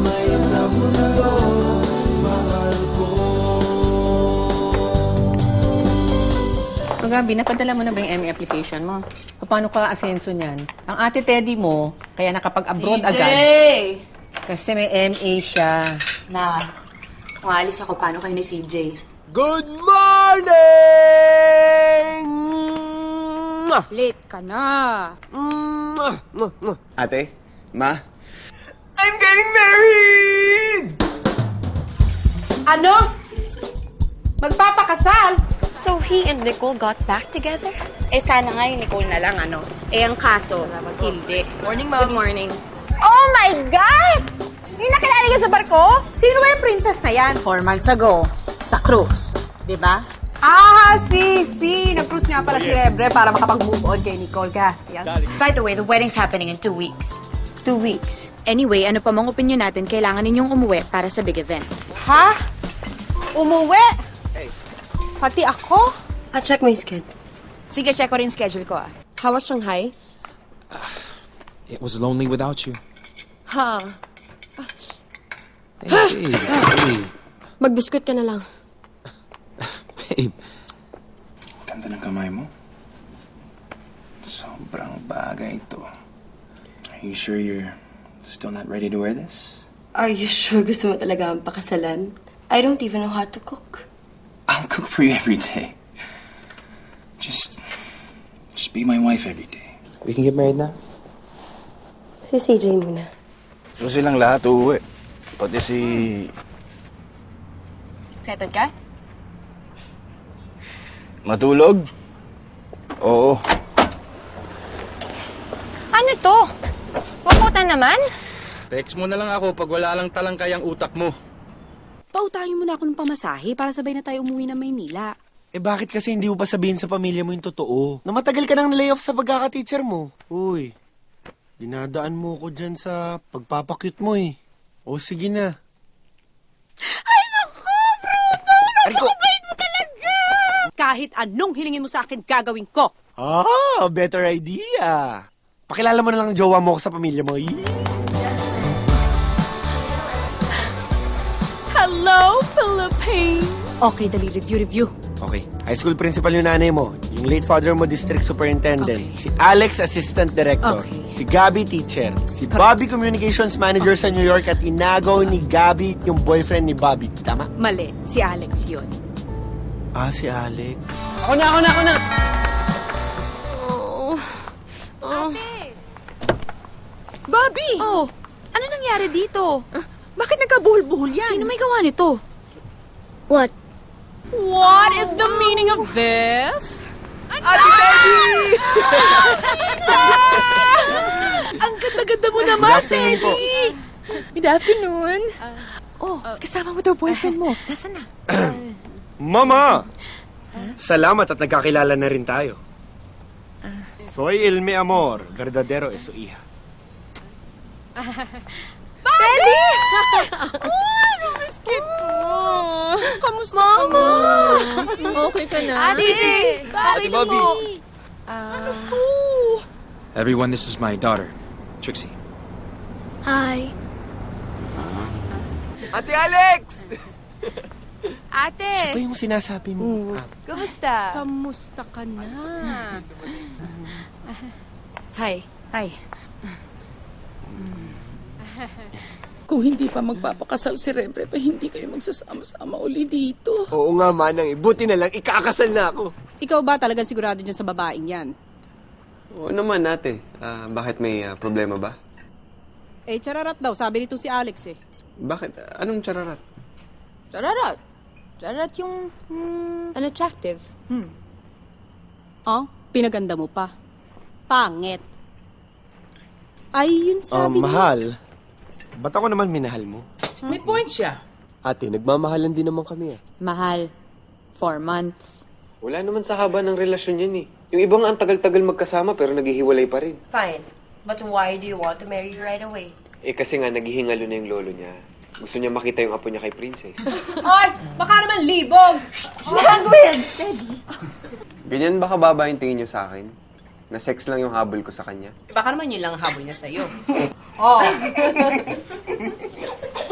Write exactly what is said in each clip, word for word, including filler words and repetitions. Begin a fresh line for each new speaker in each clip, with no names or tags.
sa mundo, mahal ko.
O Gabi, napadala mo na ba yung M A application mo? Paano ka asenso niyan? Ang ate Teddy mo, kaya nakapag-abroad agad. Kasi may M A siya.
Na, kung alis ako, paano kayo ni C J?
Good morning!
Late ka na.
Ate? Ma?
I'm getting married!
Ano? Magpapakasal?
So he and Nicole got back together?
Eh, sana nga yung Nicole na lang, ano? Eh, ang kaso, hindi.
Morning, Mom.
Good morning. Oh my gosh! Yung nakilala niya sa barko? Sino ba yung princess na yan? Four months ago, sa cruise. Diba? Ah, si, si. Nag-cruise nga pala si Rebre para makapag-move on kay Nicole. Yes.
By the way, the wedding's happening in two weeks.
Two weeks.
Anyway, ano pa mong opinion natin, kailangan ninyong umuwi para sa big event.
Ha? Umuwi? Pati ako?
I'll check my schedule.
Sige, check ko rin schedule ko, ah.
How was Shanghai?
Uh, it was lonely without you.
Ha.
Hey, babe, hey.
Magbiskut ka na lang.
Babe, ganda ng kamay mo. Sobrang bagay ito. Are you sure you're still not ready to wear this?
Are you sure gusto mo talaga ang pakasalan? I don't even know how to cook.
I'll cook for you every day. Just, just be my wife every day. We can get married now?
Si C J muna.
So silang lahat uuwi. Pati si...
Excited ka?
Matulog? Oo.
Ano to? Wakutan naman?
Text mo na lang ako pag wala lang talangkay ang utak mo.
Pautangin mo na ako ng pamasahe para sabay na tayo umuwi ng Maynila.
Eh bakit kasi hindi mo pa sabihin sa pamilya mo yung totoo? Na matagal ka nang na-layoff sa pagkaka-teacher mo. Uy, dinadaan mo ko dyan sa pagpapakyut mo eh. O sige na.
Ay naku, Bruno!
Rico!
Napakabait mo talaga! Kahit anong hilingin mo sa akin, gagawin ko.
Ah, better idea. Pakilala mo na lang ang jowa mo ko sa pamilya mo.
Hello, Philippines! Okay, dali. Review, review.
Okay. High school principal yung nanay mo. Yung late father mo, district superintendent.
Okay.
Si Alex, assistant director.
Okay.
Si Gabby, teacher. Si Bobby, communications manager sa New York. At inagaw ni Gabby yung boyfriend ni Bobby. Tama?
Mali. Si Alex yun.
Ah, si Alex.
Ako na, ako na, ako na!
Oh. Oh.
Bobby!
Oh, ano nangyari dito?
Bakit nagkabuhol-buhol yan?
Sino may gawa nito?
What?
What is the meaning of this?
Ate Teddy!
Ang ganda-ganda mo naman,
Good afternoon po.
Good afternoon.
Oh, kasama mo daw boyfriend mo. Nasaan na?
Mama! Salamat at nagkakilala na rin tayo. Soy el mi amor, verdadero es su hija.
Teddy! Oh, namaskit mo. Kamusta Mama? ka mo?
Okay ka na?
Ate!
Ate Bobby!
Ano
to?
Everyone, this is my daughter, Trixie.
Hi.
Ate Alex!
Ate!
Siya ba yung sinasabi mo? Ah.
Kumusta?
Kamusta ka na?
Hi. Hi.
Kung hindi pa magpapakasal si Rebre, pa hindi kayo magsasama-sama uli dito.
Oo nga, Manang. Buti na lang, ikakasal na ako.
Ikaw ba talagang sigurado dyan sa babaeng yan?
Oo naman, ate. Uh, bakit may uh, problema ba?
Eh, chararat daw. Sabi nito si Alex eh.
Bakit? Anong chararat?
Chararat? Chararat yung... Hmm...
Unattractive.
Hmm. Oh, pinaganda mo pa. Pangit. Ay, yun sabi
Um, mahal, ba't ako naman minahal mo?
May point siya.
Ate, nagmamahalan din naman kami ah.
Mahal. Four months.
Wala naman sa haba ng relasyon yan eh. Yung ibang ang tagal-tagal magkasama pero naghihiwalay pa rin.
Fine. But why do you want to marry her right away?
Eh kasi nga naghihingalo na yung lolo niya. Gusto niya makita yung apo niya kay Princess.
Oy! Baka naman libog!
Language!
Ganyan ba kababa yung tingin niyo sa akin? Na sex lang yung habol ko sa kanya?
Baka naman yun lang ang habol niya sa'yo. Oh!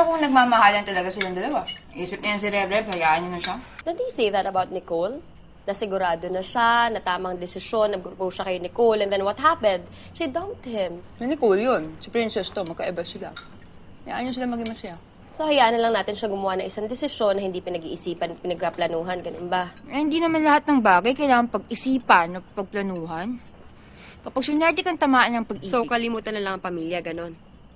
paano kung nagmamahalan talaga silang dalawa? Isip niya si Rev-Rev, hayaan niyo na siya?
Did he say that about Nicole? Nasigurado na siya, na tamang desisyon, nag-propose siya kay Nicole, and then what happened? She dumped him.
Si Nicole yun. Si Princess to, magkaiba sila. Hayaan niyo sila maging masaya.
So, hayaan na lang natin siya gumawa ng isang desisyon na hindi pinag-iisipan, pinagplanuhan, ganun ba?
Eh, hindi naman lahat ng bagay kailangan pag-isipan o pagplanuhan. Kapag sunerte kang tamaan ng pag-ibig.
So, kalimutan na lang ang pamilya, ganun.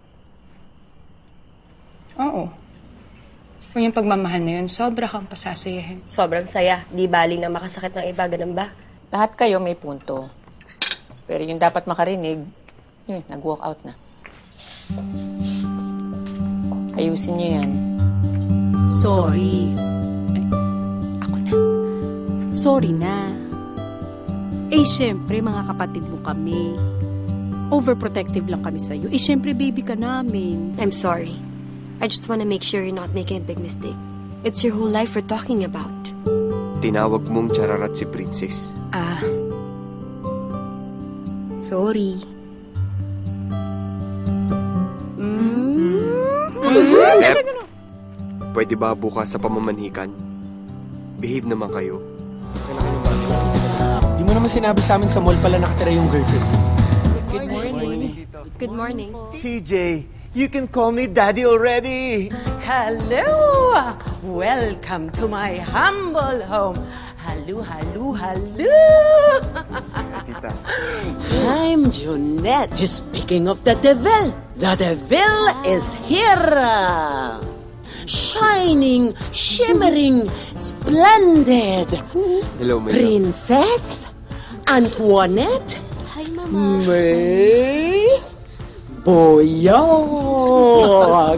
Oo. Kung yung pagmamahal na yun, sobra kang pasasayahin.
Sobrang saya. Di baling na makasakit ng iba, ganun ba?
Lahat kayo may punto. Pero yung dapat makarinig, yun, nag-walk out na. Ayusin niyo yan.
Sorry. Ay, ako na. Sorry na. Eh, syempre, mga kapatid mo kami. Overprotective lang kami sa'yo. Eh, syempre, baby ka namin.
I'm sorry. I just want to make sure you're not making a big mistake. It's your whole life we're talking about.
Tinawag mong chararat si Princess.
Ah. Sorry.
Pep, pwede ba bukas sa pamamanhikan? Behave naman kayo.
Di mo naman sinabi sa amin sa mall pala nakatira yung girlfriend.
Good morning. Good morning.
C J, you can call me Daddy already.
Hello! Welcome to my humble home. Hello, hello, hello! I'm Junette. Speaking of the devil, the devil is here. Shining, shimmering, splendid.
Hello, Maya.
Princess Antoinette. Hi, Mama. May Boyog.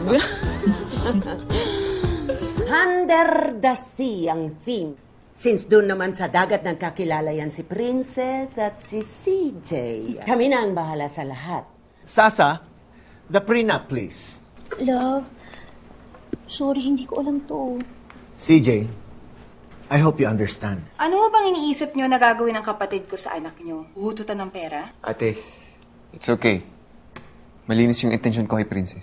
Under the sea ang theme. Since doon naman sa dagat nagkakilala yan si Princess at si C J. Kami na ang bahala sa lahat.
Sasa, the prenup, please.
Love, sorry, hindi ko alam to.
C J, I hope you understand.
Ano bang iniisip niyo na gagawin ng kapatid ko sa anak niyo? Uhututan ng pera?
Ates, it's okay. Malinis yung intention ko kay Princess.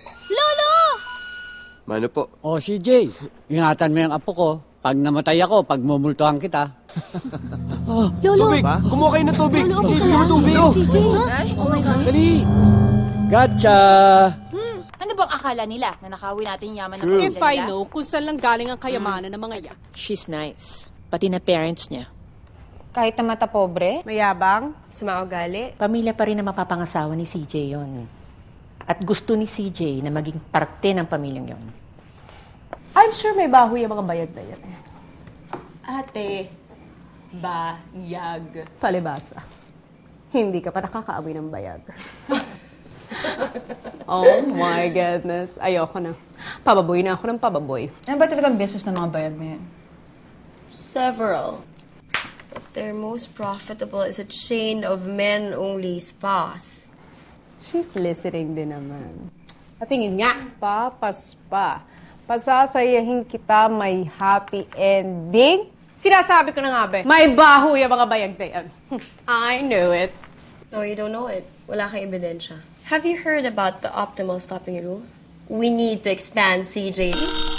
Mano po?
O, C J, ingatan mo yung apo ko. Pag namatay ako, pagmumultuhan kita.
Oh, Lolo! Tubig! Kumuha kayo ng tubig!
Lolo,
C J,
okay
bigyan mo
lang?
tubig!
C J? Oh my God.
Dali!
Gotcha!
Hmm, ano bang akala nila na nakawin natin yung yaman ng
If
pamilya
I
nila?
know kung saan lang galing ang kayamanan ng mga yan.
She's nice. Pati na parents niya.
Kahit na mata pobre?
Mayabang, sumaugali.
Pamilya pa rin na mapapangasawa ni C J yon. At gusto ni C J na maging parte ng pamilyang yon.
I'm sure may baho yung mga bayag na yan. Ate, bayag. Palibasa. Hindi ka pa nakakaamoy ng bayag. Oh my goodness. Ayoko na. Pababoy na ako ng pababoy.
Ano ba talagang business ng mga bayad na yan?
Several. But their most profitable is a chain of men-only spas.
She's listening din naman. Patingin nga. Papas pa. Pasasayahin kita may happy ending. Sinasabi ko na nga ba, may baho yung mga bayag na yan. I knew it.
No, you don't know it. Wala kang ebidensya. Have you heard about the optimal stopping rule? We need to expand C J's...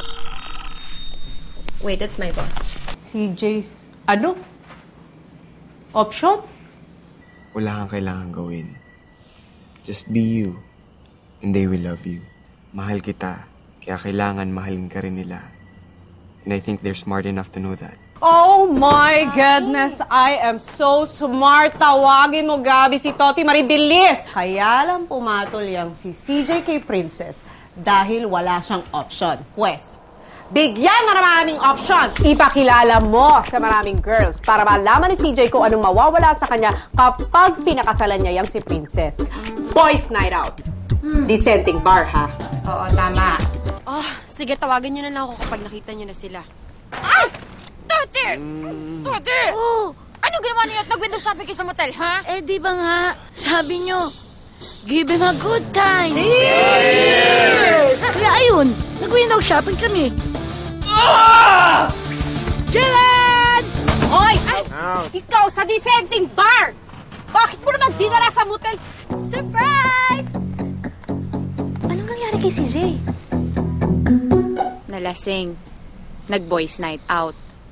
Wait, that's my boss.
C J's, ano? Option?
Wala kang kailangan gawin. Just be you. And they will love you. Mahal kita. Kaya kailangan mahalin ka rin nila. And I think they're smart enough to know that.
Oh my goodness, I am so smart. Tawagin mo, Gabi, si Toti Maribilis. Kaya lang pumatol yang si C J kay Princess dahil wala siyang option. Pwes, bigyan na maraming options. Ipakilala mo sa maraming girls para malaman ni C J kung anong mawawala sa kanya kapag pinakasalan niya yang si Princess. Boys night out. Dissenting bar, ha?
Oo, tama.
Oh, sige, tawagin niyo na lang ako kapag nakita niyo na sila.
Ah! Tote! Tote! Oh, ano ginawa niyo at nag-window shopping kayo sa motel, ha?
Eh, di ba nga? Sabi niyo, give him a good time. Kaya ayun, nag-window shopping kami. Ah! Jared! Hoy! Ay, ikaw sa dissenting bar! Bakit mo naman dinala sa motel? Surprise!
Anong nangyari kay C J?
Nalasing. Nag-boys night out.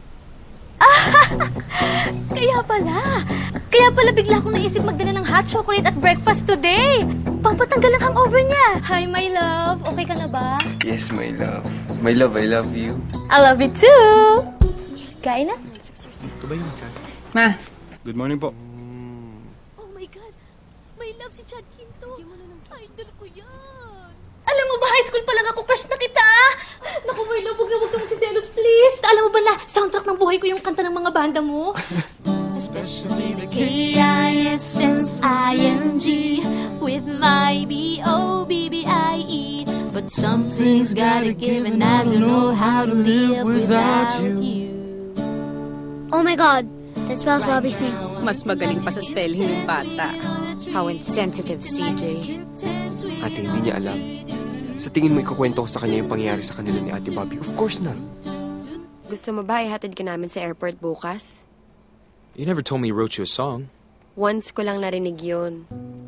Kaya pala. Kaya pala bigla akong naisip magdala ng hot chocolate at breakfast today. Pangpatanggal ng hangover niya. Hi, my love. Okay ka na ba?
Yes, my love. My love, I love you.
I love you too. Kain na?
Ito ba yung chat?
Ma.
Good morning po.
Oh my God. My love si Chad Quinto. Idol ko yan. Alam mo ba, high school pa lang ako, crush na kita. Naku, my love, huwag na huwag ka magsiselos, please. Alam mo ba na, soundtrack ng buhay ko yung kanta ng mga banda mo? Especially the K I S S I N G with my B O B B I E. But something's gotta give and I don't know how to live without you.
Oh my God, that spells Bobby's name.
Mas magaling pa sa spelling yung bata. How insensitive, C J.
Ate, hindi niya alam. Sa tingin mo ikukwento ko sa kanya yung pangyayari sa kanila ni Ate Bobby? Of course not.
Gusto mo ba ihatid ka namin sa airport bukas?
You never told me he wrote you a song.
Once ko lang narinig yun.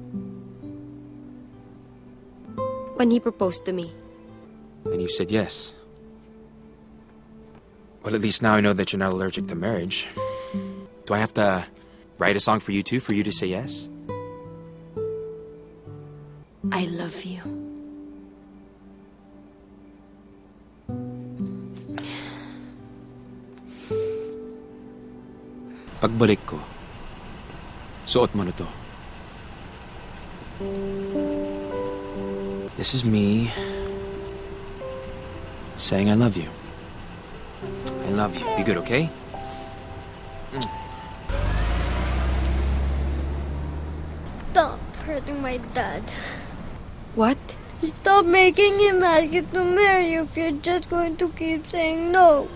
When he proposed to me.
And you said yes. Well, at least now I know that you're not allergic to marriage. Do I have to write a song for you too, for you to say yes?
I love you.
Pagbalik ko, suot mo na to. This is me saying I love you. I love you. Be good, okay? Mm.
Stop hurting my dad.
What?
Stop making him ask you to marry you if you're just going to keep saying no.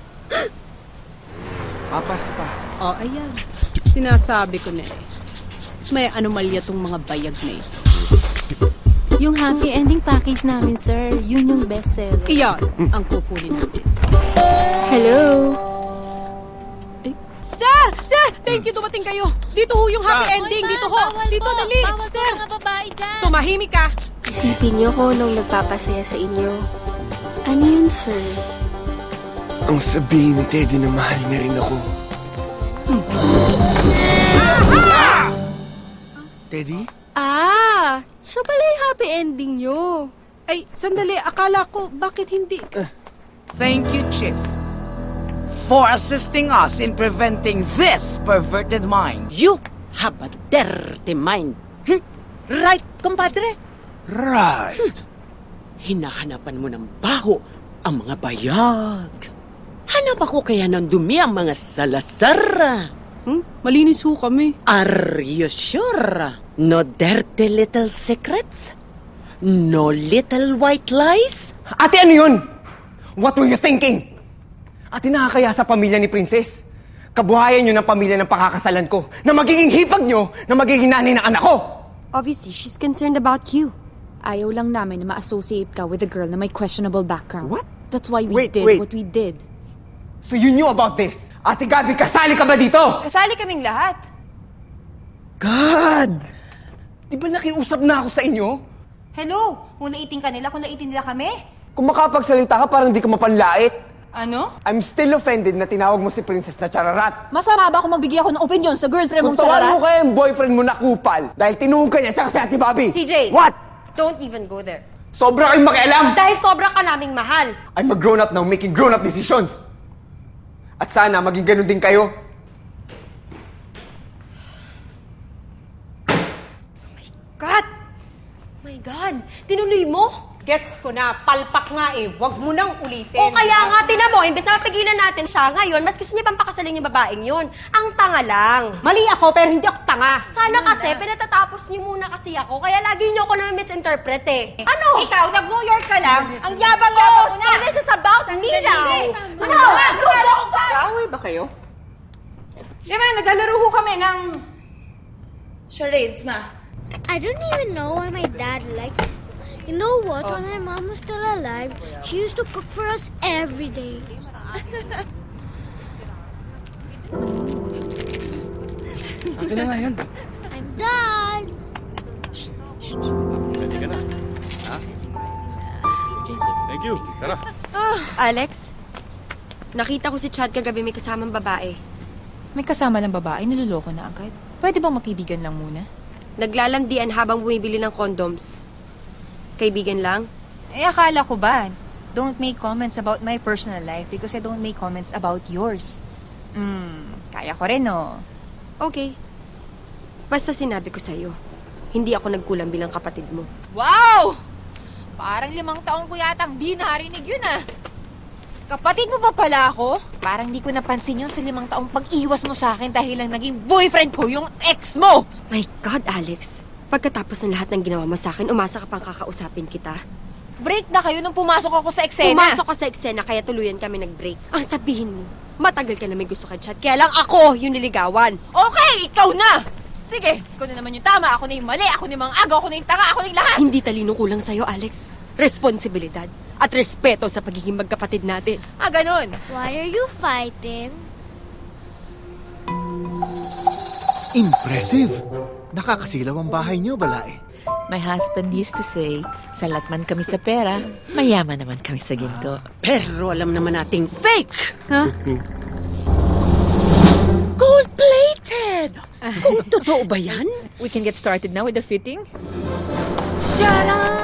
Papas pa.
Oh, ayan. Sinasabi ko na eh. May anomalya tong mga bayag na ito.
Yung happy ending package namin, sir. Yun yung best seller.
Iyan ang kukunin natin.
Hello?
Eh. Sir! Sir! Thank you, dumating kayo. Dito ho yung happy ending. Dito ho. Dito, dali. Sir! Tumahimik ka.
Isipin niyo ko nung nagpapasaya sa inyo. Ano yun, sir?
Ang sabihin ni Teddy na mahal niya rin ako.
Hmm.
Teddy?
Ah! Siya pala yung happy ending niyo.
Ay, sandali. Akala ko, bakit hindi? Uh.
Thank you, Chief, for assisting us in preventing this perverted mind.
You have a dirty mind. Hm? Right, compadre?
Right.
Hm. Hinahanapan mo ng baho ang mga bayag. Hanap ako kaya ng dumi ang mga Salazar. Hmm? Malinis ho kami. Are you sure? No dirty little secrets? No little white lies?
Ate, ano yun? What were you thinking? Ate, nakakaya sa pamilya ni Princess. Kabuhayan nyo ng pamilya ng pakakasalan ko na magiging hipag nyo na magiging nanay ng anak ko.
Obviously, she's concerned about you.
Ayaw lang namin na ma-associate ka with a girl na may questionable background.
What?
That's why we
wait,
did
wait.
what we did.
So you knew about this? Ate Gabi, kasali ka ba dito?
Kasali kaming lahat.
God! Di ba nakiusap na ako sa inyo?
Hello? Kung naiting ka nila, kung naiting nila kami?
Kung makapagsalita ka, parang di ka mapanlait.
Ano?
I'm still offended na tinawag mo si Princess na chararat.
Masama ba kung magbigay ako ng opinion sa girlfriend mong
Kung
chararat?
tawarin mo kaya yung boyfriend mo na kupal dahil tinuhog ka niya tsaka si Ate Bobby.
C J!
What?
Don't even go there.
Sobra kayong makialam!
Dahil sobra ka naming mahal.
I'm a grown-up now making grown-up decisions. At sana maging ganun din kayo.
God! Oh my God! Tinuloy mo?
Gets ko na. Palpak nga eh. Huwag mo nang ulitin.
O kaya nga, tinan mo, imbes na mapigilan natin siya ngayon, mas gusto niya pang pakasalin yung babaeng yun. Ang tanga lang.
Mali ako, pero hindi ako tanga.
Sana kasi, pinatatapos niyo muna kasi ako, kaya lagi niyo ako na misinterpret eh. Ano?
Ikaw, nag-New York ka lang. Ang yabang-yabang
Oh,
mo na.
so this is about me now.
Ano? Ano?
Kaaway ba kayo?
Di ba, naglalaro ho kami ng charades, ma.
I don't even know why my dad likes us. You know what? Oh. When my mom was still alive, she used to cook for us every day.
Akin na nga yun.
I'm done.
Ready ka na? Ha? Thank Thank you. Tara.
Oh, Alex, nakita ko si Chad kagabi may kasamang babae.
May kasama lang babae, niloloko na agad. Pwede bang magkaibigan lang muna?
Naglalandian habang bumibili ng condoms. Kaibigan lang?
Eh, akala ko ba? Don't make comments about my personal life because I don't make comments about yours. Hmm, kaya ko rin, no?
Okay. Basta sinabi ko sa'yo, hindi ako nagkulang bilang kapatid mo.
Wow! Parang limang taon ko yatang di narinig yun, ah. Kapatid mo pa pala ako? Parang di ko napansin yun sa limang taong pag-iwas mo sa akin dahil lang naging boyfriend ko yung ex mo!
My God, Alex. Pagkatapos ng lahat ng ginawa mo sa akin, umasa ka pang kakausapin kita.
Break na kayo nung pumasok ako sa eksena.
Pumasok ka sa eksena, kaya tuluyan kami nag-break. Ang sabihin mo, matagal ka na may gusto kay Chad, kaya lang ako yung niligawan.
Okay, ikaw na! Sige, ikaw na naman yung tama, ako na yung mali, ako na yung mga agaw, ako na yung tanga, ako na yung lahat!
Hindi talino kulang sa'yo, Alex. Responsibilidad at respeto sa pagiging magkapatid natin.
Ah, ganun.
Why are you fighting?
Impressive! Nakakasilaw ang bahay niyo, Balae.
My husband used to say, salat man kami sa pera, mayaman naman kami sa ginto.
Pero alam naman nating fake!
Huh?
Gold-plated! Kung totoo ba yan?
We can get started now with the fitting.
Sharon!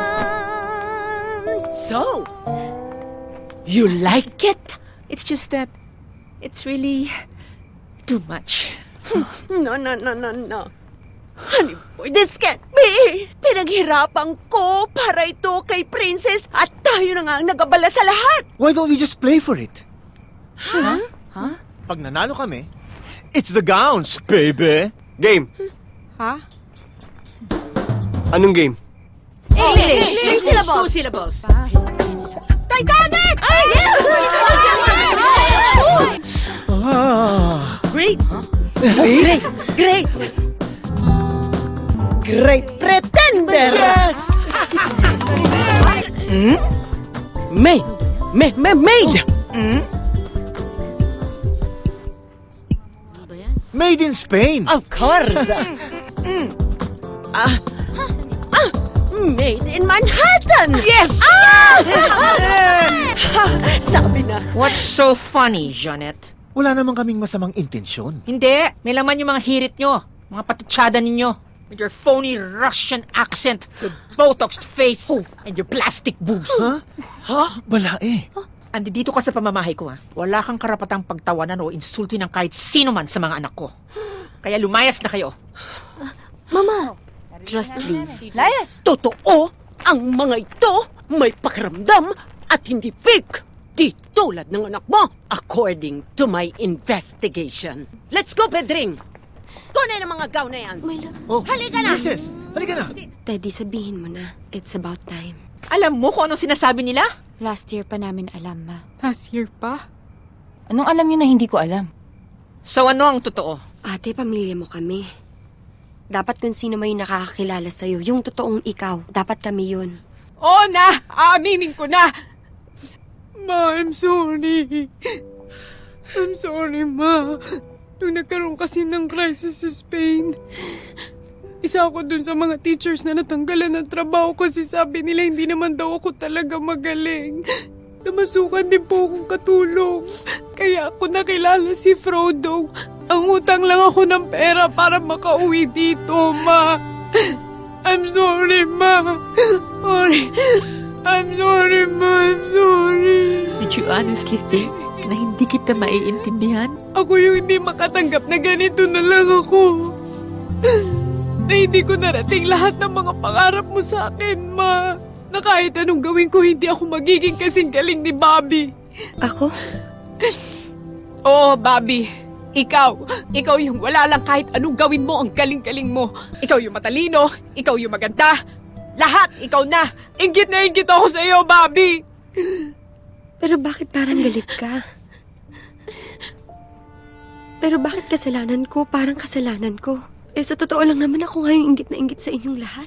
So, you like it?
It's just that it's really too much.
No, no, no, no, no. Honey boy, this can't be! Pinaghirapan ko para ito kay Princess at tayo na nga ang nagabala sa lahat.
Why don't we just play for it?
Huh?
Huh?
Pag nanalo kami, it's the gowns, baby!
Game!
Ha?
Anong game?
English! Three syllables!
Two syllables.
Titanic!
Ay!
Ah.
Great! Great! Great! Great pretender!
Yes!
Hmm? Maid! Maid! Maid! Maid! Hmm?
Made in Spain!
Of course! mm. Ah! Ah! Made in Manhattan!
Yes!
Ah! Sabi na.
What's so funny, Jeanette?
Wala naman kaming masamang intensyon.
Hindi. May laman yung mga hirit nyo. Mga patutsada ninyo. With your phony Russian accent, your botoxed face, oh, and your plastic boobs.
Ha?
Ha?
Balae.
Andi dito ka sa pamamahay ko, ha? Wala kang karapatang pagtawanan o insultin ng kahit sino man sa mga anak ko. Kaya lumayas na kayo.
Mama, just leave.
Layas!
Totoo, ang mga ito may pakiramdam at hindi fake. Di tulad ng anak mo, according to my investigation. Let's go, Pedring! Tunay ng mga gown na yan.
My love.
Oh,
halika na!
Princess, halika na!
Teddy, sabihin mo na. It's about time.
Alam mo kung anong sinasabi nila?
Last year pa namin alam, ma.
Last year pa?
Anong alam niyo na hindi ko alam?
So ano ang totoo?
Ate, pamilya mo kami. Dapat kung sino may nakakakilala sa'yo, yung totoong ikaw, dapat kami yun.
Oo na! Aaminin ko na! Ma, I'm sorry. I'm sorry, Ma. Nung nagkaroon kasi ng crisis sa Spain, isa ako dun sa mga teachers na natanggalan ng trabaho kasi sabi nila hindi naman daw ako talaga magaling. Namasukan din po akong katulong. Kaya ako nakilala si Frodo. Ang utang lang ako ng pera para makauwi dito, Ma. I'm sorry, Ma. Sorry. I'm sorry, Ma. I'm sorry.
Did you honestly think na hindi kita maiintindihan?
Ako yung hindi makatanggap na ganito na lang ako. Na hindi ko narating lahat ng mga pangarap mo sa akin, Ma. Na kahit anong gawin ko, hindi ako magiging kasing galing ni Bobby.
Ako?
Oo, Bobby. Ikaw. Ikaw yung wala lang kahit anong gawin mo, ang galing-galing mo. Ikaw yung matalino. Ikaw yung maganda. Lahat, ikaw na. Inggit na inggit ako sa iyo, Bobby.
Pero bakit parang galit ka? Pero bakit kasalanan ko? Parang kasalanan ko. Eh, sa totoo lang naman ako ngayong inggit na inggit sa inyong lahat.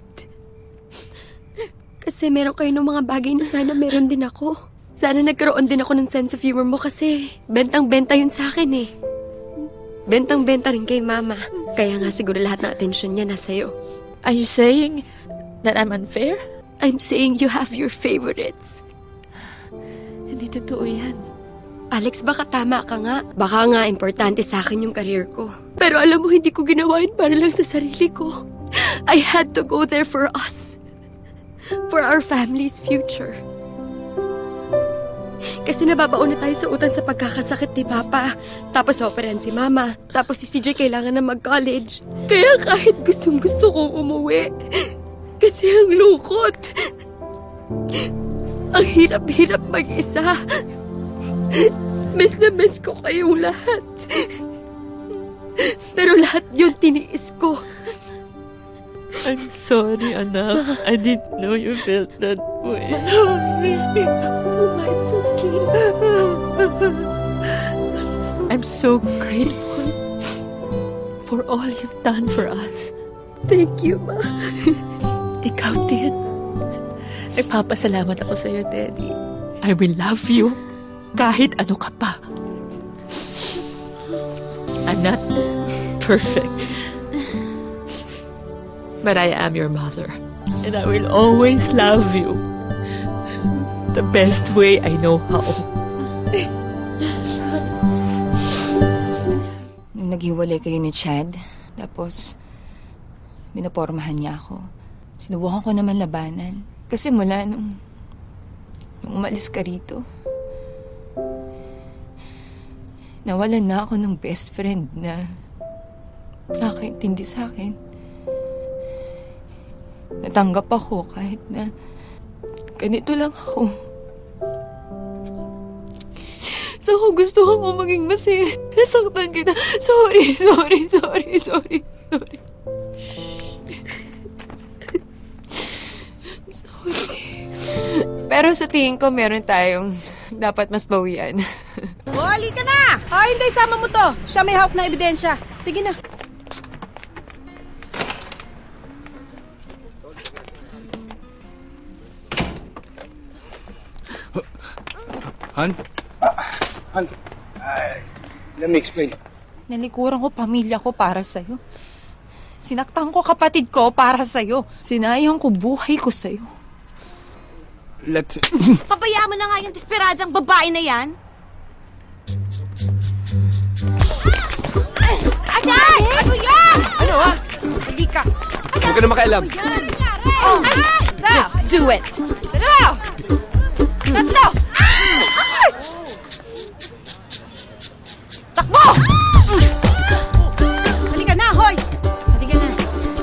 Kasi meron kayo ng mga bagay na sana meron din ako. Sana nagkaroon din ako ng sense of humor mo kasi bentang-benta yun sa akin eh. Bentang-benta rin kay Mama. Kaya nga siguro lahat ng atensyon niya nasa iyo.
Are you saying that I'm unfair?
I'm saying you have your favorites. Hindi totoo yan. Alex, baka tama ka nga. Baka nga importante sa akin yung career ko. Pero alam mo, hindi ko ginawa yun para lang sa sarili ko. I had to go there for us. For our family's future. Kasi nababaon na tayo sa utang sa pagkakasakit ni Papa. Tapos operahan si Mama. Tapos si C J kailangan na mag-college. Kaya kahit gustong gusto kong umuwi. Kasi ang lungkot. Ang hirap-hirap mag-isa. Miss na miss ko kayong lahat. Pero lahat yun tiniis ko.
I'm sorry, anak. I didn't know you felt that way. Sorry.
Mama, it's okay.
I'm so grateful for all you've done for us.
Thank you, Ma.
Ikaw din. Nagpapasalamat ako sa'yo, Teddy. I will love you kahit ano ka pa. I'm not perfect. But I am your mother. And I will always love you the best way I know how.
Nung naghiwalay kayo ni Chad, tapos binapormahan niya ako. Sinubukan ko naman labanan. Kasi mula nung, nung umalis ka rito, nawalan na ako ng best friend na nakakaintindi sa akin. Natanggap ako kahit na ganito lang ako. So kung gusto mo maging masaya, nasaktan kita. Sorry, sorry, sorry, sorry, sorry. Sorry. Pero sa tingin ko, meron tayong dapat mas bawian.
O, halika na! O, hindi, sama mo to. Siya may hawak na ebidensya. Sige na.
Han? Uh, Han, uh, let me explain.
Nalikuran ko pamilya ko para sa'yo. Sinaktan ko kapatid ko para sa'yo. Sinayang ko buhay ko sa'yo.
Let's...
Pabayaan mo na nga yung desperadang babae na yan. Aday! Ano yan?
Ano ha?
Hindi ka.
Huwag ka na makialam.
Oh,
Just do it.
Dalawa! Tatlo!
Takbo! Halika na, hoy!
Halika na.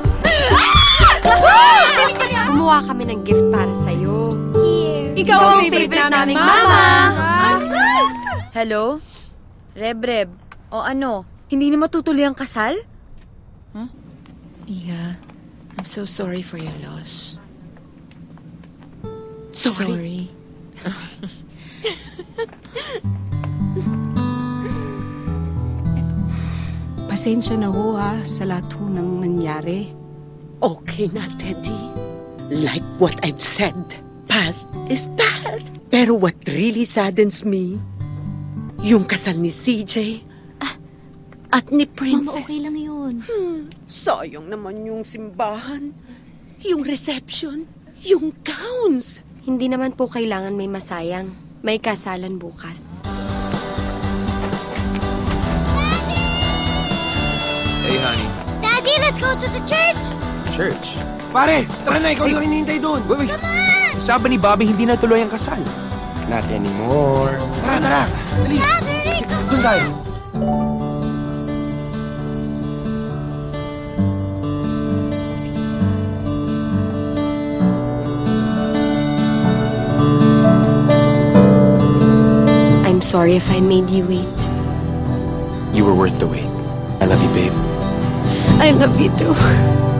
Gumawa kami ng gift para sa'yo.
Ikaw ang favorite namin, Mama!
Hello? Reb-Reb, o ano? Hindi na matutuloy ang kasal?
Huh? Yeah. I'm so sorry for your loss.
Sorry?
sorry.
Pasensya na ho ha sa lahat ho ng nangyari.
Okay na, Teddy. Like what I've said, past is past. Pero what really saddens me, yung kasal ni C J ah, at ni Princess.
Mama, okay lang yun.
Hmm, sayang naman yung simbahan, yung reception, yung gowns.
Hindi naman po kailangan may masayang. May kasalan bukas.
Hey, honey.
Daddy, let's go to the church.
Church?
Pare, tara na, ikaw lang hinihintay doon.
Wait, wait. Sabi ni Bobby, hindi na tuloy ang kasal.
Not anymore. Tara, tara. Dali. Doon tayo.
I'm sorry if I made you wait.
You were worth the wait. I love you, babe.
I love you too.